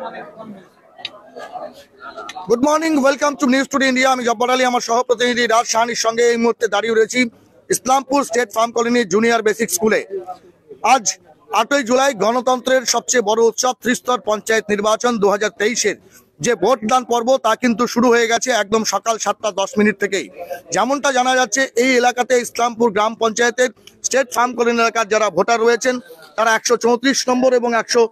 Good morning, welcome to News Today India. আমি জব্বার আলী আমার সহপ্রতিনিধি রাজ শাহানির সঙ্গে এই মুহূর্তে দাঁড়িয়ে রয়েছি Islampur state farm colony junior basic স্কুলে। আজ 8ই জুলাই গণতন্ত্রের সবচেয়ে বড় উৎসব ত্রিস্তর পঞ্চায়েত নির্বাচন 2023-এর যে ভোটদান পর্ব তা কিন্তু শুরু হয়ে গেছে একদম সকাল 7:10 থেকেই। যেমনটা জানা যাচ্ছে, এই এলাকাতে ইসলামপুর গ্রাম পঞ্চায়েতের স্টেট ফার্ম কলোনি এলাকার যারা ভোটার রয়েছেন তারা 134 নম্বর এবং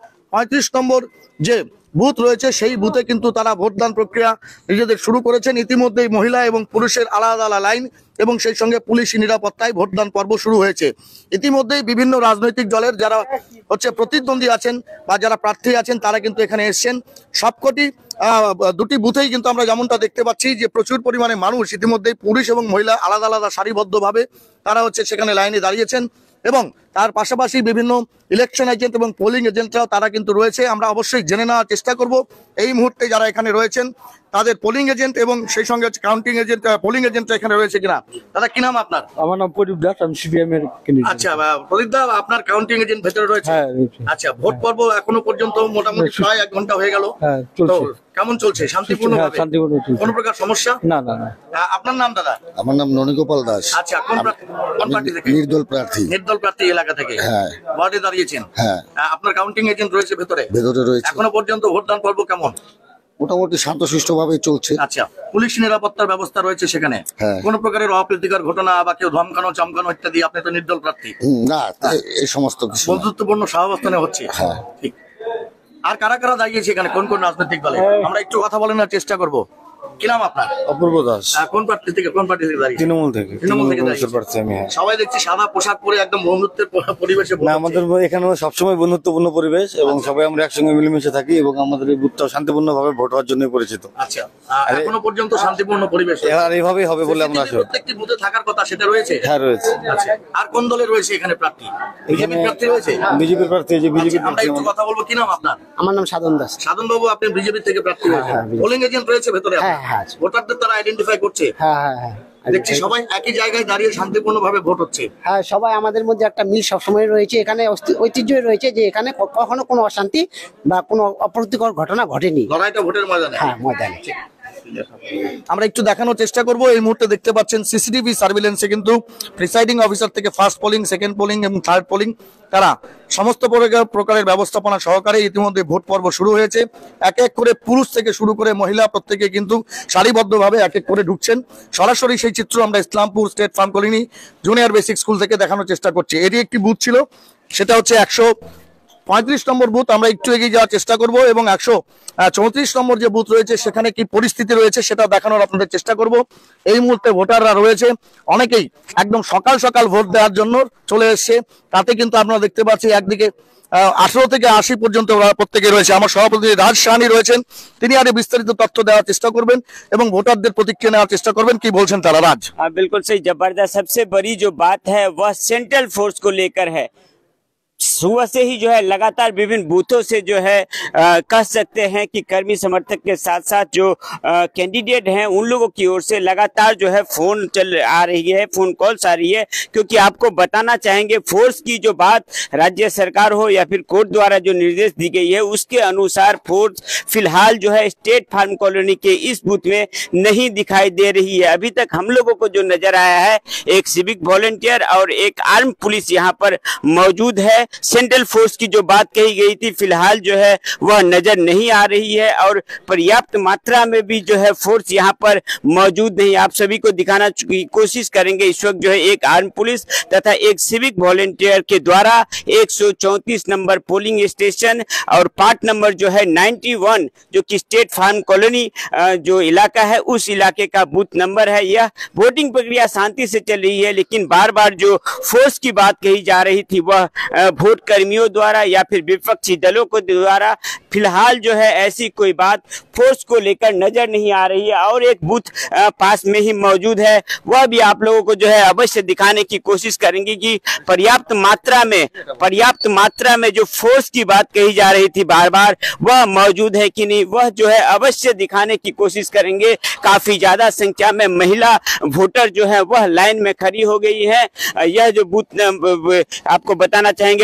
135 নম্বর যে বুথ রয়েছে সেই বুথে কিন্তু তারা ভোটদান প্রক্রিয়া নিজেদের শুরু করেছেন। ইতিমধ্যেই মহিলা এবং পুরুষের আলাদা আলাদা লাইন এবং সেই সঙ্গে পুলিশি নিরাপত্তায় ভোটদান পর্ব শুরু হয়েছে। ইতিমধ্যেই বিভিন্ন রাজনৈতিক দলের যারা প্রতিদ্বন্দ্বী আছেন বা যারা প্রার্থী আছেন তারা কিন্তু এখানে এসছেন। সবকটি দুটি বুথেই কিন্তু আমরা যেমনটা দেখতে পাচ্ছি যে প্রচুর পরিমাণে মানুষ ইতিমধ্যেই পুরুষ এবং মহিলা আলাদা আলাদা সারিবদ্ধভাবে তারা সেখানে লাইনে দাঁড়িয়েছেন এবং তার পাশাপাশি বিভিন্ন ইলেকশন এজেন্ট এবং পোলিং এজেন্টরাও তারা কিন্তু রয়েছে। আমরা অবশ্যই জেনে নেওয়ার চেষ্টা করব এই মুহূর্তে যারা এখানে রয়েছেন তাদের পোলিং এজেন্ট এবং সেই সঙ্গে কাউন্টিং এজেন্ট পোলিং এজেন্টরা এখানে রয়েছে কিনা। দাদা, কি নাম আপনার? আমার নাম প্রদীপ দাস, আমি সিপিএম এর ক্যান্ডিডেট। আচ্ছা প্রদীপ দা, আপনার কাউন্টিং এজেন্ট ভেতরে রয়েছে? আচ্ছা, ভোট পর্ব এখনো পর্যন্ত মোটামুটি প্রায় 1 ঘন্টা হয়ে গেল। কেমন চলছে? শান্তিপূর্ণভাবে? কোনো প্রকার সমস্যা? না না না। আপনার নাম দাদা? আমার নাম ননীগোপাল দাস। আচ্ছা, কোন পার্টি থেকে? নির্দল প্রার্থী। নির্দল প্রার্থী এলাকা থেকে? হ্যাঁ। ওয়ার্ডে দাঁড়িয়েছেন? হ্যাঁ। আপনার কাউন্টিং এজেন্ট রয়েছে ভেতরে? ভেতরে রয়েছে। এখনো পর্যন্ত ভোটদান পর্ব কেমন? মোটামুটি শান্তশিষ্ট ভাবে চলছে। আচ্ছা, পুলিশ নিরাপত্তার ব্যবস্থা রয়েছে সেখানে? কোন প্রকারের অপ্রীতিকর ঘটনা বা কেউ ধমকানো চমকানো ইত্যাদি? আপনি তো নির্দল প্রার্থী। না, এই সমস্ত কিছু বন্ধুত্বপূর্ণ সহাবস্থানে হচ্ছে। হ্যাঁ, ঠিক। আর কারা কারা দাঁড়িয়েছে এখানে, কোন কোন রাজনৈতিক দলে? আমরা একটু কথা বলার চেষ্টা করব। কি নাম আপনার? অপূর্ব দাস। কোন পার্টি থেকে? কোন পার্টি থেকে দাঁড়িয়ে? তৃণমূল থেকে। তৃণমূল থেকে দাঁড়িয়ে। সবাই দেখছি সাদা পোশাক পরে একদম বন্ধুত্বের পরিবেশে। না, আমাদের এখানে সবসময় বন্ধুত্বপূর্ণ পরিবেশ এবং সবাই আমরা একসঙ্গে মিলেমিশে থাকি এবং আমাদের এই বুথটাও শান্তিপূর্ণ ভাবে ভোট হওয়ার জন্য পরিচিত। আচ্ছা, এখনো পর্যন্ত শান্তিপূর্ণ পরিবেশ আর এইভাবেই হবে বলে আমরা আশা করি। প্রত্যেকটি বুথে থাকার কথা, সেটা রয়েছে? হ্যাঁ, রয়েছে। আচ্ছা, আর কোন দলে রয়েছে এখানে প্রার্থী? বিজেপি প্রার্থী রয়েছে? বিজেপি প্রার্থী। যে বিজেপি। আমরা একটু কথা বলবো। কি নাম আপনার? আমার নাম সাধন দাস। সাধন বাবু, আপনি বিজেপি থেকে প্রার্থী হয়েছেন। পোলিং এজেন্ট রয়েছে ভেতরে? হ্যাঁ হ্যাঁ। ভোটারদের তারা আইডেন্টিফাই করছে? হ্যাঁ হ্যাঁ হ্যাঁ। দেখছি সবাই একই জায়গায় দাঁড়িয়ে শান্তিপূর্ণভাবে ভোট হচ্ছে। হ্যাঁ, সবাই আমাদের মধ্যে একটা মিল সবসময় রয়েছে। এখানে ঐতিহ্য রয়েছে যে এখানে কখনো কোনো অশান্তি বা কোনো অপ্রীতিকর ঘটনা ঘটেনি। লড়াইটা ভোটের ময়দানে? হ্যাঁ, ময়দানে। আমরা একটু দেখানোর চেষ্টা করব। এই মুহূর্তে দেখতে পাচ্ছেন সিসিটিভি সার্ভিলেন্সে কিন্তু প্রিসাইডিং অফিসার থেকে ফার্স্ট পোলিং, সেকেন্ড পোলিং এবং থার্ড পোলিং তারা সমস্ত প্রকারের ব্যবস্থাপনা সহকারে ইতিমধ্যে ভোট পর্ব শুরু হয়েছে। এক এক করে পুরুষ থেকে শুরু করে মহিলা প্রত্যেকে কিন্তু সারিবদ্ধভাবে এক এক করে ঢুকছেন। সরাসরি সেই চিত্র আমরা Islampur state farm colony junior basic school থেকে দেখানোর চেষ্টা করছি। এটি একটি বুথ ছিল, সেটা 135 নম্বর বুথ। আমরা একটু এগিয়ে যাওয়ার চেষ্টা করব এবং 134 নম্বর যে বুথ রয়েছে সেখানে কি পরিস্থিতি রয়েছে সেটা দেখানোর আপনাদের চেষ্টা করব। এই মুহূর্তে ভোটাররা রয়েছে, অনেকেই একদম সকাল সকাল ভোট দেওয়ার জন্য চলে এসছে। তাতে কিন্তু আপনারা দেখতে পাচ্ছি একদিকে 18 থেকে 80 পর্যন্ত ওরা প্রত্যেকে রয়েছে। আমার সভাপতি রাজ শাহানি রয়েছেন, তিনি আরো বিস্তারিত তথ্য দেওয়ার চেষ্টা করবেন এবং ভোটারদের প্রতিক্রিয়া নেওয়ার চেষ্টা করবেন। কি বলছেন তারা? রাজ? बिल्कुल सही, जबरदस्त। सबसे बड़ी जो बात है वह सेंट्रल फोर्स को लेकर है। सुबह से ही जो है लगातार विभिन्न बूथों से जो है कह सकते हैं कि कर्मी समर्थक के साथ साथ जो कैंडिडेट हैं उन लोगों की ओर से लगातार जो है फोन आ रही है, फोन कॉल्स आ रही है। क्योंकि आपको बताना चाहेंगे, फोर्स की जो बात राज्य सरकार हो या फिर कोर्ट द्वारा जो निर्देश दी गई है उसके अनुसार फोर्स फिलहाल जो है स्टेट फार्म कॉलोनी के इस बूथ में नहीं दिखाई दे रही है। अभी तक हम लोगों को जो नजर आया है एक सिविक वॉलंटियर और एक आर्म पुलिस यहाँ पर मौजूद है। सेंट्रल फोर्स की जो बात कही गई थी फिलहाल जो है वह नजर नहीं आ रही है और पर्याप्त मात्रा में भी जो है फोर्स यहाँ पर मौजूद नहीं। आप सभी को दिखाना की कोशिश करेंगे। इस वक्त जो है एक आर्म पुलिस तथा एक सिविक वॉलंटियर के द्वारा 134 नंबर पोलिंग स्टेशन और पार्ट नंबर जो है 91 जो कि स्टेट फार्म कॉलोनी जो इलाका है उस इलाके का बूथ नंबर है। यह वोटिंग प्रक्रिया शांति से चल रही है, लेकिन बार बार जो फोर्स की बात कही जा रही थी वह वोट कर्मियों द्वारा या फिर विपक्षी दलों को द्वारा फिलहाल जो है ऐसी कोई बात फोर्स को लेकर नजर नहीं आ रही है। और एक बूथ पास में ही मौजूद है, वह भी आप लोगों को जो है अवश्य दिखाने की कोशिश करेंगे कि पर्याप्त मात्रा में जो फोर्स की बात कही जा रही थी बार बार वह मौजूद है कि नहीं, वह जो है अवश्य दिखाने की कोशिश करेंगे। काफी ज्यादा संख्या में महिला वोटर जो है वह लाइन में खड़ी हो गई है। यह जो बूथ आपको बताना चाहेंगे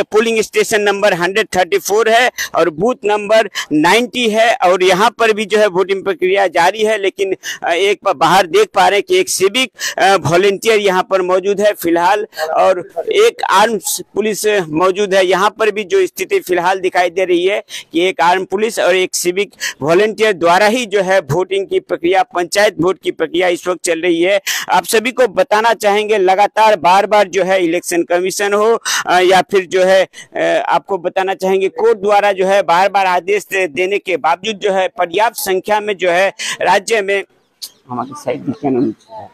पोलिंग स्टेशन नंबर 134 है और बूथ नंबर 90 है और यहाँ पर भी जो है वोटिंग प्रक्रिया जारी है। लेकिन एक बाहर देख पा रहे हैं कि एक सिविक वॉलेंटियर यहाँ पर मौजूद है फिलहाल और एक आर्म्स पुलिस मौजूद है। यहाँ पर भी जो स्थिति फिलहाल दिखाई दे रही है कि एक आर्म पुलिस और एक सिविक वॉलेंटियर द्वारा ही जो है वोटिंग की प्रक्रिया, पंचायत वोट की प्रक्रिया इस वक्त चल रही है। आप सभी को बताना चाहेंगे लगातार बार बार जो है इलेक्शन कमीशन हो या फिर जो है आपको बताना चाहेंगे कोर्ट द्वारा जो है बार बार आदेश देने के बावजूद जो है पर्याप्त संख्या में जो है राज्य में हमारे साइड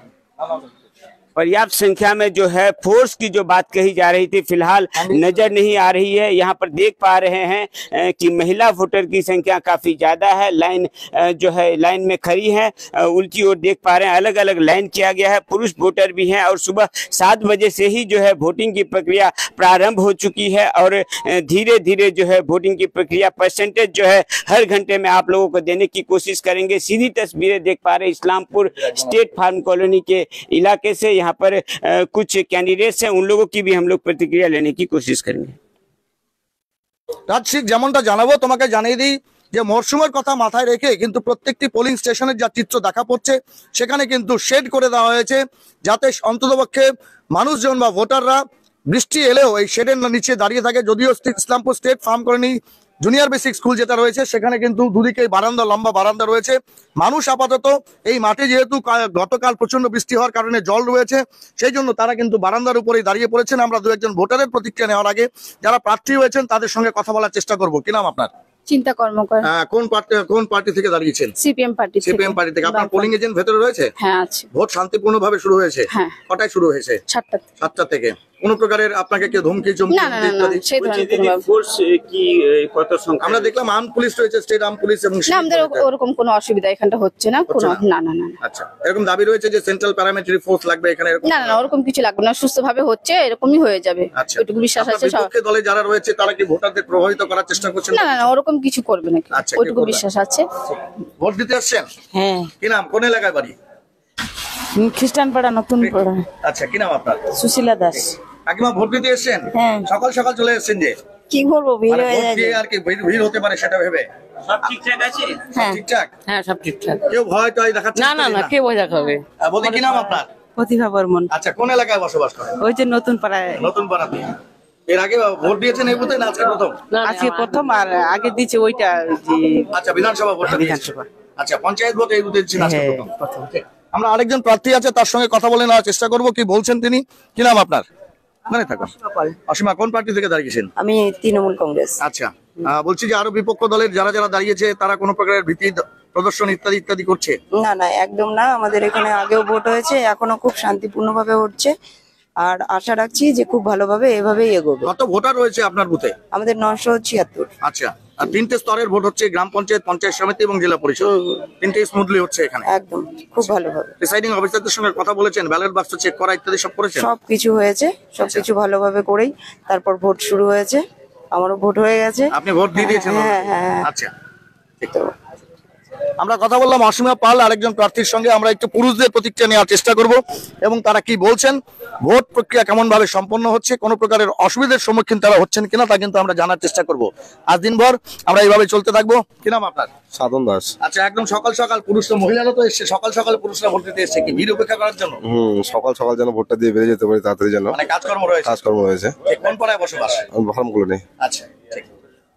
पर्याप्त संख्या में जो है फोर्स की जो बात कही जा रही थी फिलहाल नजर नहीं आ रही है। यहाँ पर देख पा रहे हैं कि महिला वोटर की संख्या काफी ज्यादा है। लाइन जो है लाइन में खड़ी है, उल्टी ओर देख पा रहे हैं अलग अलग लाइन किया गया है। पुरुष वोटर भी हैं और सुबह 7 बजे से ही जो है वोटिंग की प्रक्रिया प्रारंभ हो चुकी है और धीरे धीरे जो है वोटिंग की प्रक्रिया परसेंटेज जो है हर घंटे में आप लोगों को देने की कोशिश करेंगे। सीधी तस्वीरें देख पा रहे इस्लामपुर स्टेट फार्म कॉलोनी के इलाके से। यहाँ पर कुछ कैंडिडेट्स हैं, उन लोगों की भी हम लोग प्रतिक्रिया लेने की कोशिश करेंगे। রাজশিক যেমনটা জানাবো তোমাকে জানিয়ে দিই যে মরশুমের কথা মাথায় রেখে কিন্তু প্রত্যেকটি পোলিং স্টেশনের যা চিত্র দেখা পড়ছে সেখানে কিন্তু শেড করে দেওয়া হয়েছে যাতে অন্ততপক্ষে মানুষজন বা ভোটাররা বৃষ্টি এলেও এই শেডের নিচে দাঁড়িয়ে থাকে। যদিও Islampur state farm colony junior basic school যেটা রয়েছে সেখানে কিন্তু দুদিকে বারান্দা, লম্বা বারান্দা রয়েছে। মানুষ আপাতত এই মাঠে যেহেতু গতকাল প্রচন্ড বৃষ্টি হওয়ার কারণে জল রয়েছে সেই জন্য তারা কিন্তু বারান্দার উপরেই দাঁড়িয়ে পড়েছেন। আমরা দু একজন ভোটারের প্রতিক্রিয়া নেওয়ার আগে যারা প্রার্থী হয়েছেন তাদের সঙ্গে কথা বলার চেষ্টা করব। কি নাম আপনার? চিন্তা কর্মকর। কোন পার্টি থেকে দাঁড়িয়েছেন? সিপিএম পার্টি থেকে। সিপিএম পার্টি থেকে। আপনার পোলিং এজেন্ট ভেতরে রয়েছে? হ্যাঁ আছে। ভোট শান্তিপূর্ণভাবে শুরু হয়েছে? হ্যাঁ। কটায় শুরু হয়েছে? 7টা থেকে। কোন প্রকারের আপনাকে কেউ ধমকি চমকি না না না সেই ধরনের কোনো ফোর্স কি কত সংখ্যা? আমরা দেখলাম আর্ম পুলিশ রয়েছে, স্টেট আর্ম পুলিশ এবং না আমাদের ওরকম কোনো অসুবিধা এখানটা হচ্ছে না কোনো। না না না। আচ্ছা, এরকম দাবি রয়েছে যে সেন্ট্রাল প্যারামিলিটারি ফোর্স লাগবে এখানে? না না ওরকম কিছু লাগবে না, সুস্থভাবে হচ্ছে, এরকমই হয়ে যাবে। ওইটুকু বিশ্বাস আছে। বিপক্ষে দলে যারা রয়েছে তারা কি ভোটারদের প্রভাবিত করার চেষ্টা করছেন? না না ওরকম কিছু করবে না, ওইটুকু বিশ্বাস আছে। ভোট দিতে আসছেন? হ্যাঁ। কি নাম, কোন এলাকায় বাড়ি? খ্রিস্টান পাড়া, নতুন পাড়া। আচ্ছা, কি নাম আপনার? সুশীলা দাস। কাকিমা ভোট দিতে এসেছেন? হ্যাঁ। সকাল সকাল চলে এসেছেন যে? কি করবো, ভিড় হয়ে ভোট যায়। দিয়ে আর কি ভিড় হতে পারে সেটা ভেবে? সব ঠিকঠাক আছে? হ্যাঁ ঠিকঠাক। হ্যাঁ সব ঠিকঠাক। কেউ ভয় টয় দেখাচ্ছে? না না না, কে ভয় দেখাবে? বলতে কি নাম আপনার? প্রতিভা বর্মন। আচ্ছা, কোন এলাকায় বসবাস করেন? ওই যে নতুন পাড়ায়। নতুন পাড়াতে। এর আগে ভোট দিয়েছেন এই বুথে না আজকে প্রথম? আজকে প্রথম, আর আগে দিচ্ছে ওইটা যে। আচ্ছা, বিধানসভা ভোট? বিধানসভা। আচ্ছা, পঞ্চায়েত ভোট এই বুথে দিচ্ছেন আজকে হ্যাঁ, প্রথম? প্রথম। আমরা আরেকজন প্রার্থী আছে তার সঙ্গে কথা বলে নেওয়ার চেষ্টা করব, কি বলছেন তিনি। কি নাম আপনার? মানে থাকুন। অসীমা, কোন পার্টি থেকে দাঁড়িয়েছেন? আমি তৃণমূল কংগ্রেস। আচ্ছা, বলছি যে আরো বিপক্ষ দলের যারা যারা দাঁড়িয়েছে তারা কোনো প্রকারের ভীতি প্রদর্শন ইত্যাদি ইত্যাদি করছে? না না একদম না, আমাদের এখানে আগেও ভোট হয়েছে, এখনো খুব শান্তিপূর্ণভাবে হচ্ছে, আর আশা রাখছি যে খুব ভালোভাবে এভাবেই এগোবে। কত ভোটার রয়েছে আপনার বুথে? আমাদের 976। আচ্ছা, আর 3টে স্তরের ভোট হচ্ছে, গ্রাম পঞ্চায়েত, পঞ্চায়েত সমিতি এবং জেলা পরিষদ। 3টেই স্মুথলি হচ্ছে এখানে? একদম খুব ভালোভাবে। প্রিসাইডিং অফিসারদের সঙ্গে কথা বলেছেন, ব্যালট বাক্স চেক করা ইত্যাদি সব করেছেন? সবকিছু হয়েছে, সবকিছু ভালোভাবে করেই তারপর ভোট শুরু হয়েছে। আমারও ভোট হয়ে গেছে। আপনি ভোট দিয়ে দিয়েছেন? হ্যাঁ হ্যাঁ। আচ্ছা, তো আমরা কথা বললাম অসীমা পাল আরেকজন প্রার্থীর সঙ্গে। আমরা একটু পুরুষদের প্রতিক্রিয়া নেওয়ার চেষ্টা করব এবং তারা কি বলছেন, ভোট প্রক্রিয়া কেমন ভাবে সম্পন্ন হচ্ছে, কোনো প্রকারের অসুবিধার সম্মুখীন তারা হচ্ছেন কিনা তা কিন্তু আমরা জানার চেষ্টা করব। আজ দিনভর আমরা এইভাবে চলতে থাকবো। কি নাম আপনার? সাধন দাস। আচ্ছা, একদম সকাল সকাল পুরুষ তো, মহিলারা তো এসছে, সকাল সকাল পুরুষরা ভোট দিতে এসছে, কি ভিড় উপেক্ষা করার জন্য? সকাল সকাল যেন ভোটটা দিয়ে বেরিয়ে যেতে পারি তাড়াতাড়ি, যেন মানে কাজকর্ম রয়েছে? কাজকর্ম রয়েছে। কোন পাড়ায় বসবাস? আমি ফার্ম কলোনি। আচ্ছা, ঠিক।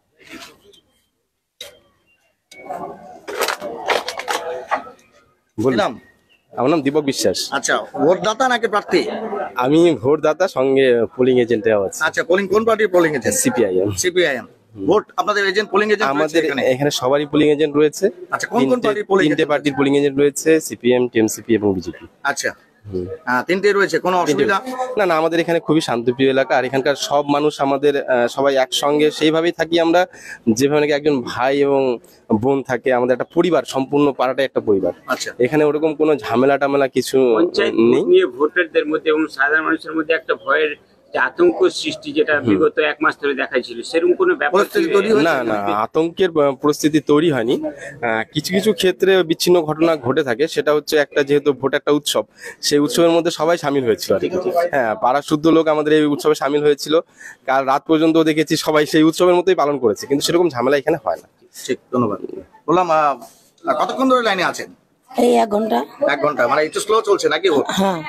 বললাম আমার নাম দীপক বিশ্বাস। আচ্ছা, ভোটদাতা নাকি প্রার্থী? আমি ভোটদাতা, সঙ্গে পোলিং এজেন্টে আছি। আচ্ছা, পোলিং কোন পার্টির polling agent? CPIM. CPIM. Vote আপনাদের এজেন্ট, পোলিং এজেন্ট আমাদের এখানে সবারই পোলিং এজেন্ট রয়েছে। আচ্ছা, কোন কোন পার্টির পোলিং এজেন্ট? 3টে পার্টির পোলিং এজেন্ট রয়েছে, সিপিএম, টিএমসিপি এবং বিজেপি। আচ্ছা, হ্যাঁ 3টে রয়েছে, কোনো অসুবিধা? না না, আমাদের এখানে খুবই শান্তিপ্রিয় এলাকা, আর এখানকার সব মানুষ আমাদের সবাই একসঙ্গে সেইভাবেই থাকি আমরা, যেভাবে নাকি একজন ভাই এবং বোন থাকে। আমাদের একটা পরিবার, সম্পূর্ণ পাড়াটাই একটা পরিবার। আচ্ছা, এখানে ওরকম কোনো ঝামেলা টামেলা কিছু নেই। নিয়ে ভোটারদের মধ্যে এবং সাধারণ মানুষের মধ্যে একটা ভয়ের যে আতঙ্ক সৃষ্টি যেটা বিগত 1 মাস ধরে দেখাইছিল সেরকম কোনো ব্যাপার পরিস্থিতি তৈরি না না, আতঙ্কের পরিস্থিতি তৈরি হয়নি। কিছু কিছু ক্ষেত্রে বিচ্ছিন্ন ঘটনা ঘটে থাকে, সেটা হচ্ছে একটা, যেহেতু ভোট একটা উৎসব, সেই উৎসবের মধ্যে সবাই সামিল হয়েছিল আর কি। হ্যাঁ, পাড়ার শুদ্ধ লোক আমাদের এই উৎসবে সামিল হয়েছিল। কাল রাত পর্যন্ত দেখেছি সবাই সেই উৎসবের মতোই পালন করেছে, কিন্তু সেরকম ঝামেলা এখানে হয় না। ঠিক, ধন্যবাদ। বললাম কতক্ষণ ধরে লাইনে আছেন? এই 1 ঘন্টা। 1 ঘন্টা, মানে একটু স্লো চলছে নাকি ভোট? হ্যাঁ।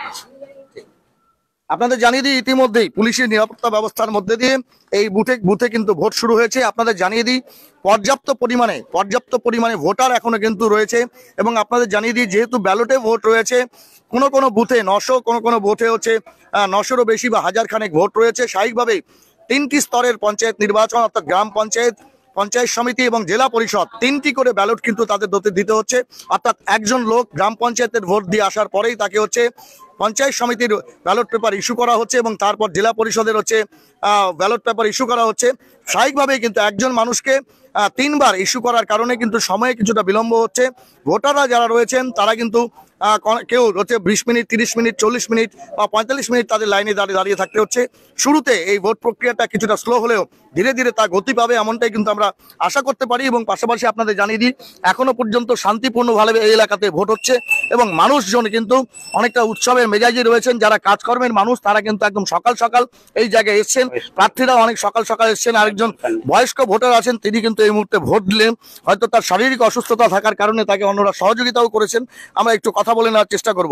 আপনাদের জানিয়ে দিই, ইতিমধ্যেই পুলিশের নিরাপত্তা ব্যবস্থার মধ্যে দিয়ে এই বুথে কিন্তু ভোট শুরু হয়েছে। আপনাদের জানিয়ে দিই পর্যাপ্ত পরিমাণে ভোটার এখনো কিন্তু রয়েছে। এবং আপনাদের জানিয়ে দিই, যেহেতু ব্যালটে ভোট রয়েছে, কোনো বুথে 900, কোনো বুথে হচ্ছে 900-রও বেশি বা 1000 খানেক ভোট রয়েছে। স্বাভাবিকভাবেই 3টি স্তরের পঞ্চায়েত নির্বাচন, অর্থাৎ গ্রাম পঞ্চায়েত, পঞ্চায়েত সমিতি এবং জেলা পরিষদ, 3টি করে ব্যালট কিন্তু তাদের দিতে হচ্ছে। অর্থাৎ একজন লোক গ্রাম পঞ্চায়েতের ভোট দিয়ে আসার পরেই তাকে হচ্ছে পঞ্চায়েত সমিতির ব্যালট পেপার ইস্যু করা হচ্ছে এবং তারপর জেলা পরিষদের হচ্ছে ব্যালট পেপার ইস্যু করা হচ্ছে। স্বাভাবিকভাবেই কিন্তু একজন মানুষকে 3 বার ইস্যু করার কারণে কিন্তু সময়ে কিছুটা বিলম্ব হচ্ছে। ভোটাররা যারা রয়েছেন তারা কিন্তু কেউ হচ্ছে 20 মিনিট, 30 মিনিট, 40 মিনিট বা 45 মিনিট তাদের লাইনে দাঁড়িয়ে থাকতে হচ্ছে। শুরুতে এই ভোট প্রক্রিয়াটা কিছুটা স্লো হলেও ধীরে ধীরে তা গতি পাবে, এমনটাই কিন্তু আমরা আশা করতে পারি। এবং পাশাপাশি আপনাদের জানিয়ে দিই, এখনো পর্যন্ত শান্তিপূর্ণভাবে এই এলাকাতে ভোট হচ্ছে এবং মানুষজন কিন্তু অনেকটা উৎসবের মেজাজে রয়েছেন। যারা কাজকর্মের মানুষ তারা কিন্তু একদম সকাল সকাল এই জায়গায় এসছেন, প্রার্থীরা অনেক সকাল সকাল এসছেন। আরেকজন বয়স্ক ভোটার আছেন, তিনি কিন্তু এই মুহূর্তে ভোট দিলেন। হয়তো তার শারীরিক অসুস্থতা থাকার কারণে তাকে অন্যরা সহযোগিতাও করেছেন। আমরা একটু কথা বলে নেওয়ার চেষ্টা করব।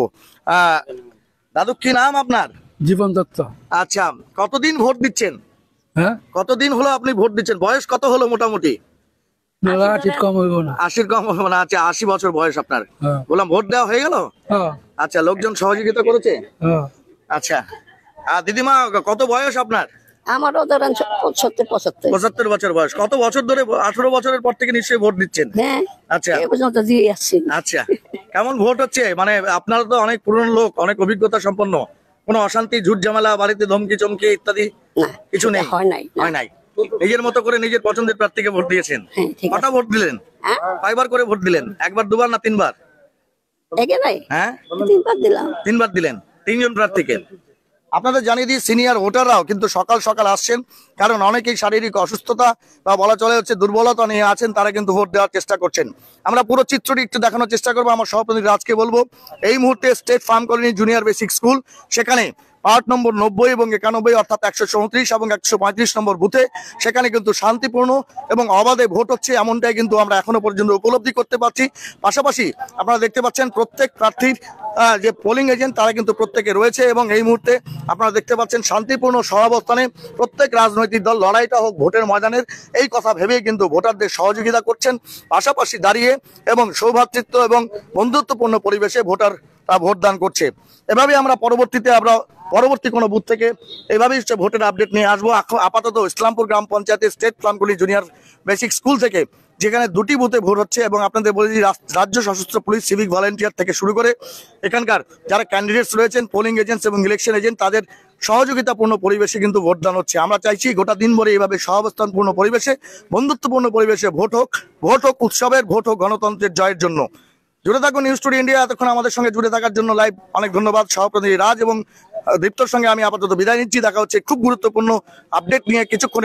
দাদু, কি নাম আপনার? জীবন দত্ত। আচ্ছা, কতদিন ভোট দিচ্ছেন? হ্যাঁ, কতদিন হলো আপনি ভোট দিচ্ছেন? বয়স কত হলো মোটামুটি? 80 কম হইব না। 80 কম হলো না। আচ্ছা, 80 বছর বয়স আপনার। হ্যাঁ। বললাম ভোট দেওয়া হয়ে গেল? হ্যাঁ, আচ্ছা, লোকজন সহযোগিতা করেছে? হ্যাঁ। আচ্ছা, দিদিমা কত বয়স আপনার? আমারও ধরেন 70-75। 75 বছর বয়স। কত বছর ধরে? 18 বছরের পর থেকে নিশ্চয়ই ভোট দিচ্ছেন? হ্যাঁ, আচ্ছা এই পর্যন্ত দিয়ে আসছি। আচ্ছা, কেমন ভোট হচ্ছে? মানে আপনারা তো অনেক পুরনো লোক, অনেক অভিজ্ঞতা সম্পন্ন। কোনো অশান্তি, ঝুট ঝামেলা, বাড়িতে ধমকি চমকি ইত্যাদি না, কিছু নেই? হয় নাই। হয় নাই। নিজের মতো করে নিজের পছন্দের প্রার্থীকে ভোট দিয়েছেন। হ্যাঁ, ঠিক কটা আছে। ভোট দিলেন? হ্যাঁ, কয়বার করে ভোট দিলেন? 1 বার, 2 বার না 3 বার? একে নাই, হ্যাঁ, 3 বার দিলাম। 3 বার দিলেন 3 জন প্রার্থীকে। আপনাদের জানিয়ে দিই, সিনিয়র ভোটাররাও কিন্তু সকাল সকাল আসছেন, কারণ অনেকেই শারীরিক অসুস্থতা বা বলা চলে হচ্ছে দুর্বলতা নিয়ে আছেন, তারা কিন্তু ভোট দেওয়ার চেষ্টা করছেন। আমরা পুরো চিত্রটি একটু দেখানোর চেষ্টা করবো। আমার সহপ্রতিনিধি রাজকে বলবো, এই মুহূর্তে state farm colony junior basic school, সেখানে পার্ট নম্বর 90 এবং 91, অর্থাৎ 134 এবং 135 নম্বর বুথে সেখানে কিন্তু শান্তিপূর্ণ এবং অবাধে ভোট হচ্ছে, এমনটাই কিন্তু আমরা এখনো পর্যন্ত উপলব্ধি করতে পারছি। পাশাপাশি আপনারা দেখতে পাচ্ছেন প্রত্যেক প্রার্থীর যে পোলিং এজেন্ট তারা কিন্তু প্রত্যেকে রয়েছে এবং এই মুহূর্তে আপনারা দেখতে পাচ্ছেন শান্তিপূর্ণ সহাবস্থানে প্রত্যেক রাজনৈতিক দল লড়াইটা হোক ভোটের ময়দানের, এই কথা ভেবেই কিন্তু ভোটারদের সহযোগিতা করছেন। পাশাপাশি দাঁড়িয়ে এবং সৌভ্রাতৃত্ব এবং বন্ধুত্বপূর্ণ পরিবেশে ভোটাররা ভোটদান করছে। এভাবে আমরা পরবর্তী কোনো বুথ থেকে এইভাবেই ভোটের আপডেট নিয়ে আসবো। আপাতত ইসলামপুর গ্রাম পঞ্চায়েতের state farm colony junior basic school থেকে, যেখানে 2টি বুথে ভোট হচ্ছে। এবং আপনাদের বলে দিই, রাজ্য সশস্ত্র পুলিশ, সিভিক ভলেন্টিয়ার থেকে শুরু করে এখানকার যারা ক্যান্ডিডেটস রয়েছেন, পোলিং এজেন্টস এবং ইলেকশন এজেন্ট, তাদের সহযোগিতাপূর্ণ পরিবেশে কিন্তু ভোটদান হচ্ছে। আমরা চাইছি গোটা দিন ভরে এইভাবে সহাবস্থানপূর্ণ পরিবেশে, বন্ধুত্বপূর্ণ পরিবেশে ভোট হোক উৎসবের, ভোট হোক গণতন্ত্রের জয়ের জন্য। জুড়ে থাকুন নিউজ টুডে ইন্ডিয়া। এতক্ষণ আমাদের সঙ্গে জুড়ে থাকার জন্য লাইভ অনেক ধন্যবাদ। সহপ্রতিনিধি রাজ এবং দীপ্তর সঙ্গে আমি আপাতত বিদায় নিচ্ছি। দেখা হচ্ছে খুব গুরুত্বপূর্ণ আপডেট নিয়ে কিছুক্ষণ।